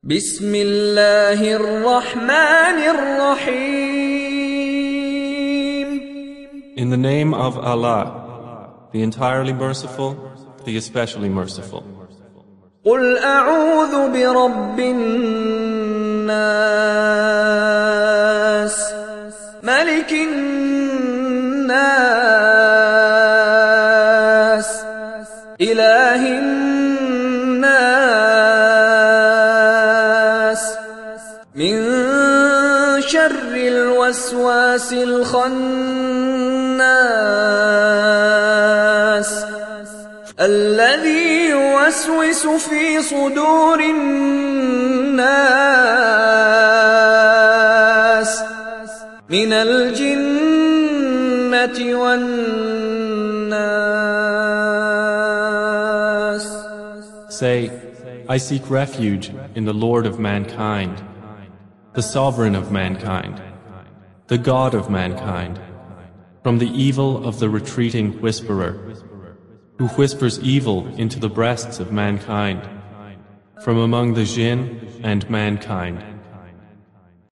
بسم الله الرحمن الرحيم. In the name of Allah, the entirely merciful, the especially merciful. قل أعوذ برب الناس ملك الناس إله الناس من شر الوسواس الخناس الذي يوسوس في صدور الناس من الجنة والناس. Say, I seek refuge in the Lord of mankind, the sovereign of mankind, the God of mankind, from the evil of the retreating whisperer, who whispers evil into the breasts of mankind, from among the jinn and mankind.